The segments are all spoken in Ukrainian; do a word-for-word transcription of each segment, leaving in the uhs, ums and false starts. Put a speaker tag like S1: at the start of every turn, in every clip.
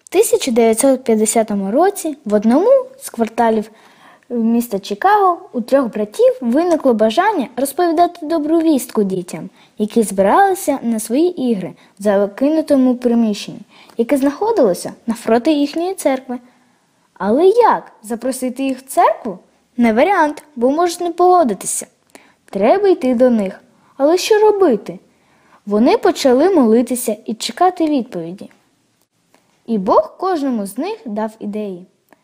S1: В тисяча дев'ятсот п'ятдесятому році в одному з кварталів міста Чикаго у трьох братів виникло бажання розповідати добру вістку дітям, які збиралися на свої ігри в закинутому приміщенні, яке знаходилося навпроти їхньої церкви. Але як запросити їх в церкву? Не варіант, бо можуть не погодитися. Треба йти до них. Але що робити? Вони почали молитися і чекати відповіді. І Бог кожному з них дав ідеї.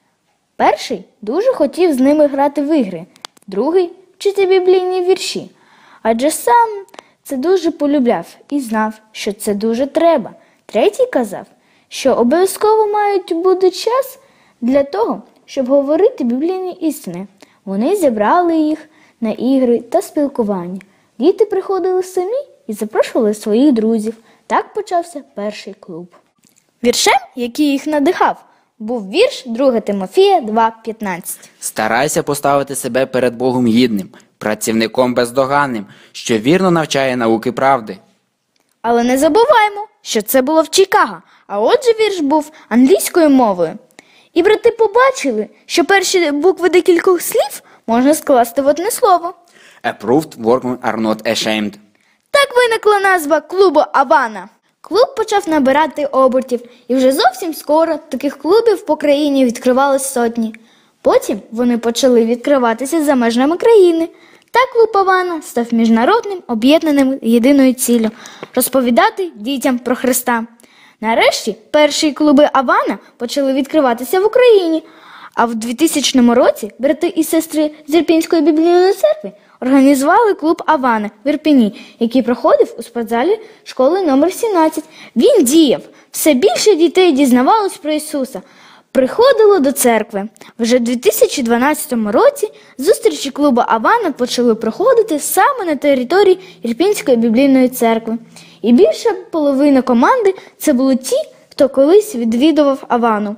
S1: Перший дуже хотів з ними грати в ігри, другий – вчити біблійні вірші. Адже сам це дуже полюбляв і знав, що це дуже треба. Третій казав, що обов'язково мають бути час для того, щоб говорити біблійні істини. Вони зібрали їх на ігри та спілкування. Діти приходили самі і запрошували своїх друзів. Так почався перший клуб. Віршем, який їх надихав, був вірш другого Тимофія два п'ятнадцять.
S2: Старайся поставити себе перед Богом гідним, працівником бездоганним, що вірно навчає науки правди.
S1: Але не забуваємо, що це було в Чикаго, а отже вірш був англійською мовою. І брати побачили, що перші букви декількох слів можна скласти в одне слово.
S2: Approved workmen are not ashamed.
S1: Так виникла назва клубу «Авана». Клуб почав набирати обертів, і вже зовсім скоро таких клубів по країні відкривались сотні. Потім вони почали відкриватися за межами країни. Так клуб «Авана» став міжнародним, об'єднаним єдиною ціллю – розповідати дітям про Христа. Нарешті перші клуби «Авана» почали відкриватися в Україні, а в двохтисячному році брати і сестри з Ірпінської біблійної церкви організували клуб «Авана» в Ірпені, який проходив у спортзалі школи номер сімнадцять. Він діяв. Все більше дітей дізнавалось про Ісуса, приходило до церкви. Вже в дві тисячі дванадцятому році зустрічі клубу «Авана» почали проходити саме на території Ірпінської біблійної церкви. І більша половина команди – це були ті, хто колись відвідував «Авану».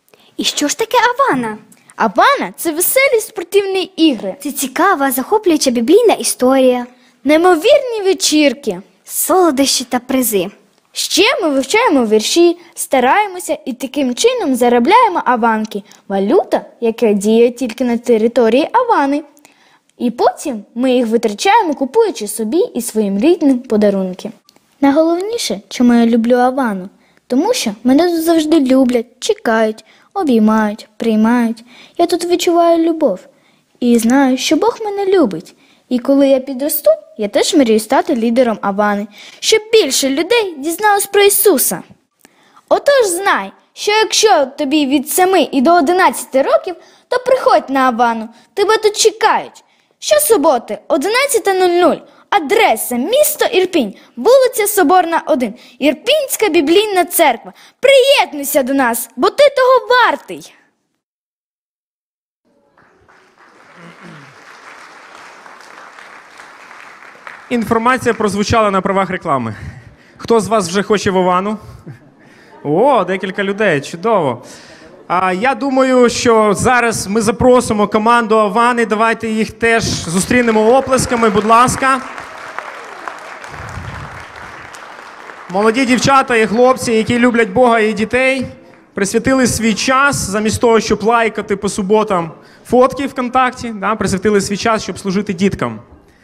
S3: І що ж таке «Авана»?
S1: «Авана» – це веселі спортивні ігри.
S3: Це цікава, захоплююча біблійна історія.
S1: Неймовірні вечірки.
S3: Солодощі та призи.
S1: Ще ми вивчаємо вірші, стараємося і таким чином заробляємо аванки – валюта, яка діє тільки на території «Авани». І потім ми їх витрачаємо, купуючи собі і своїм рідним подарунки. Найголовніше, чому я люблю «Авану» – тому що мене тут завжди люблять, чекають, обіймають, приймають. Я тут відчуваю любов і знаю, що Бог мене любить. І коли я підросту, я теж мрію стати лідером «Авани», щоб більше людей дізналось про Ісуса. Отож знай, що якщо тобі від семи і до одинадцяти років, то приходь на «Авану», тебе тут чекають. Щосуботи, одинадцята нуль нуль, адреса місто Ірпінь, вулиця Соборна, один, Ірпінська біблійна церква. Приєднуйся до нас, бо ти того вартий.
S4: Інформація прозвучала на правах реклами. Хто з вас вже хоче в «Авану»? О, декілька людей, чудово. А я думаю, що зараз ми запросимо команду «Авани». Давайте їх теж зустрінемо оплесками, будь ласка. Молоді дівчата і хлопці, які люблять Бога і дітей, присвятили свій час, замість того, щоб лайкати по суботам фотки ВКонтакті, да, присвятили свій час, щоб служити діткам.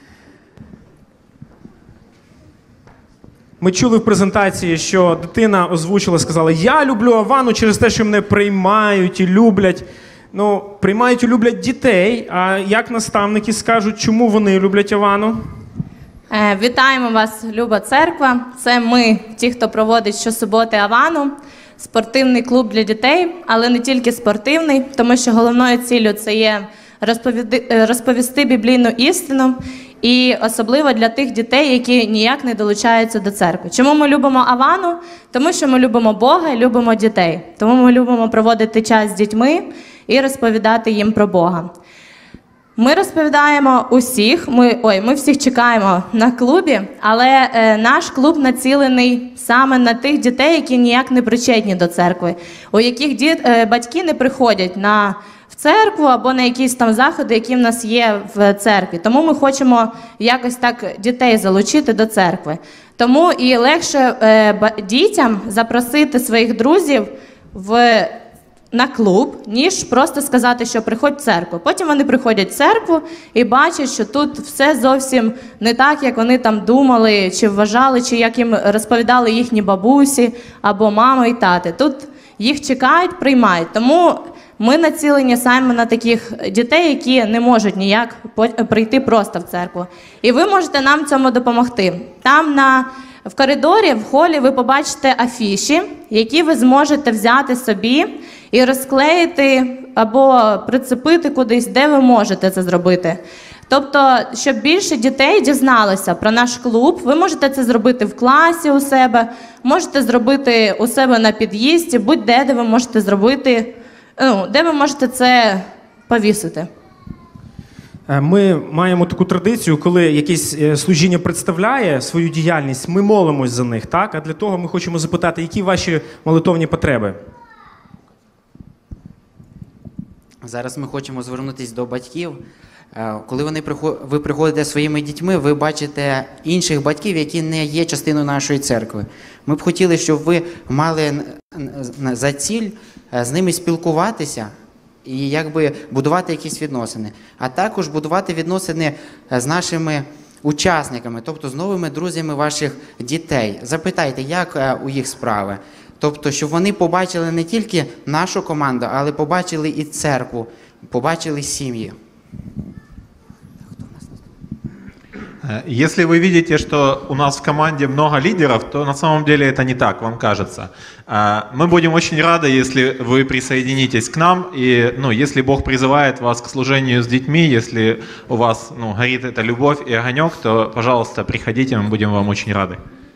S4: Ми чули в презентації, що дитина озвучила, сказала, я люблю «Авану» через те, що мене приймають і люблять. Ну, приймають і люблять дітей, а як наставники скажуть, чому вони люблять «Авану»?
S5: Е, вітаємо вас, люба церква. Це ми, ті, хто проводить щосуботи «Авану», спортивний клуб для дітей, але не тільки спортивний, тому що головною ціллю це є розповіди, розповісти біблійну істину, і особливо для тих дітей, які ніяк не долучаються до церкви. Чому ми любимо «Авану»? Тому що ми любимо Бога і любимо дітей. Тому ми любимо проводити час з дітьми і розповідати їм про Бога. Ми розповідаємо усіх, ми, ой, ми всіх чекаємо на клубі, але е, наш клуб націлений саме на тих дітей, які ніяк не причетні до церкви, у яких діт, е, батьки не приходять на в церкву або на якісь там заходи, які в нас є в церкві. Тому ми хочемо якось так дітей залучити до церкви. Тому і легше е, дітям запросити своїх друзів в, на клуб, ніж просто сказати, що приходь в церкву. Потім вони приходять в церкву і бачать, що тут все зовсім не так, як вони там думали, чи вважали, чи як їм розповідали їхні бабусі або мами і тати. Тут їх чекають, приймають. Тому ми націлені саме на таких дітей, які не можуть ніяк прийти просто в церкву. І ви можете нам в цьому допомогти. Там на, в коридорі, в холі ви побачите афіші, які ви зможете взяти собі і розклеїти або прицепити кудись, де ви можете це зробити. Тобто, щоб більше дітей дізналося про наш клуб, ви можете це зробити в класі у себе, можете зробити у себе на під'їзді, будь-де, де ви можете зробити, ну, де ви можете це повісити.
S4: Ми маємо таку традицію, коли якесь служіння представляє свою діяльність, ми молимось за них, так? А для того ми хочемо запитати, які ваші молитовні потреби?
S2: Зараз ми хочемо звернутися до батьків. Е, Коли вони приход- ви приходите зі своїми дітьми, ви бачите інших батьків, які не є частиною нашої церкви. Ми б хотіли, щоб ви мали н- н- за ціль е, з ними спілкуватися і якби будувати якісь відносини. А також будувати відносини е, з нашими учасниками, тобто з новими друзями ваших дітей. Запитайте, як е, у їх справи. Тобто, щоб вони побачили не тільки нашу команду, але побачили і церкву, побачили сім'ї.
S6: Если вы видите, что у нас в команде много лидеров, то на самом деле это не так, вам кажется. Мы будем очень рады, если вы присоединитесь к нам, и ну, если Бог призывает вас к служению с детьми, если у вас ну, горит эта любовь и огонек, то, пожалуйста, приходите, мы будем вам очень рады.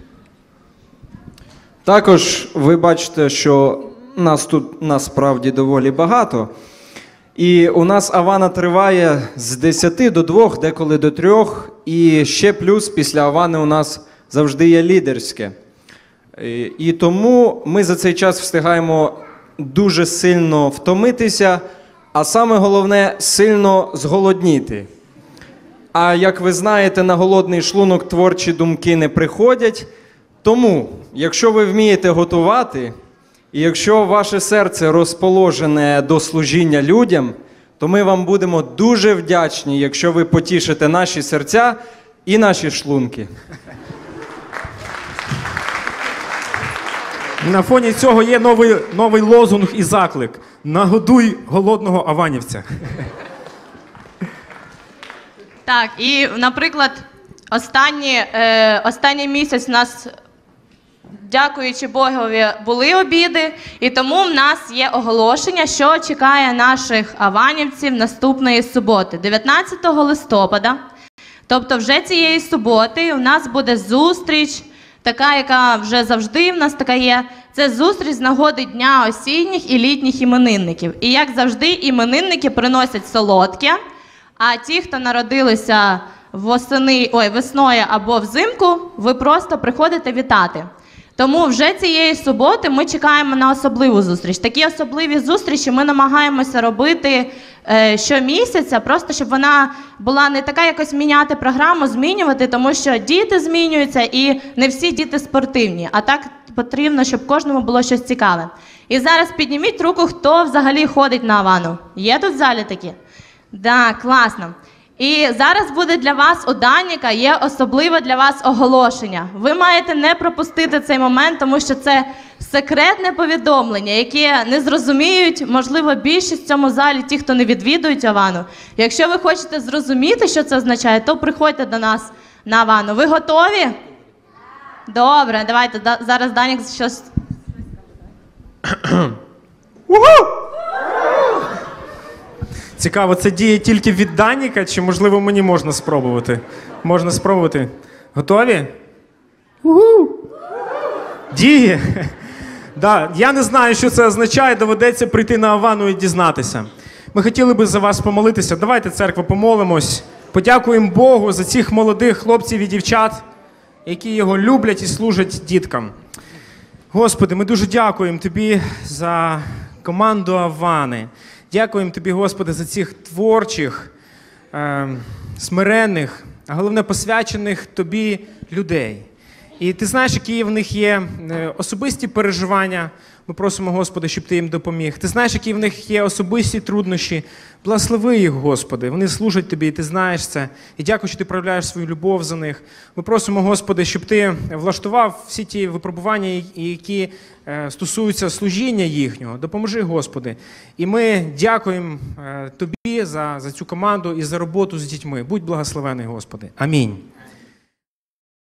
S7: Також ви бачите, що нас тут насправді доволі багато. І у нас Авана триває з десяти до двох, деколи до трьох. І ще плюс після Авани у нас завжди є лідерське. І, і тому ми за цей час встигаємо дуже сильно втомитися, а саме головне – сильно зголодніти. А як ви знаєте, на голодний шлунок творчі думки не приходять. Тому, якщо ви вмієте готувати, і якщо ваше серце розположене до служіння людям, то ми вам будемо дуже вдячні, якщо ви потішите наші серця і наші шлунки.
S4: На фоні цього є новий, новий лозунг і заклик. Нагодуй голодного аванівця.
S5: Так, і, наприклад, останні, е, останній місяць у нас, дякуючи Богові, були обіди, і тому в нас є оголошення, що чекає наших аванівців наступної суботи, дев'ятнадцятого листопада. Тобто вже цієї суботи у нас буде зустріч, така, яка вже завжди в нас така є. Це зустріч з нагоди Дня осінніх і літніх іменинників. І як завжди, іменинники приносять солодке, а ті, хто народилися восени, ой, весною або взимку, ви просто приходите вітати. Тому вже цієї суботи ми чекаємо на особливу зустріч. Такі особливі зустрічі ми намагаємося робити е, щомісяця, просто щоб вона була не така, якось міняти програму, змінювати, тому що діти змінюються і не всі діти спортивні, а так потрібно, щоб кожному було щось цікаве. І зараз підніміть руку, хто взагалі ходить на Авану. Є тут в залі такі? Так, класно. І зараз буде для вас у Даніка, є особливе для вас оголошення. Ви маєте не пропустити цей момент, тому що це секретне повідомлення, яке не зрозуміють, можливо, більшість в цьому залі, ті, хто не відвідують Авану. Якщо ви хочете зрозуміти, що це означає, то приходьте до нас на Авану. Ви готові? Добре, давайте, да, зараз Данік щось...
S4: Цікаво, це діє тільки від Даніка, чи, можливо, мені можна спробувати? Можна спробувати. Готові? Угу. Діє? Да, я не знаю, що це означає, доведеться прийти на Авану і дізнатися. Ми хотіли би за вас помолитися. Давайте, церква, помолимось. Подякуємо Богу за цих молодих хлопців і дівчат, які його люблять і служать діткам. Господи, ми дуже дякуємо Тобі за команду Авани. Дякуємо Тобі, Господи, за цих творчих, е, смиренних, а головне посвячених Тобі людей. І ти знаєш, які в них є е, особисті переживання. Ми просимо, Господи, щоб Ти їм допоміг. Ти знаєш, які в них є особисті труднощі. Благослови їх, Господи. Вони служать Тобі, і Ти знаєш це. І дякую, що Ти проявляєш свою любов за них. Ми просимо, Господи, щоб Ти влаштував всі ті випробування, які е, стосуються служіння їхнього. Допоможи, Господи. І ми дякуємо е, Тобі за, за цю команду і за роботу з дітьми. Будь благословений, Господи. Амінь.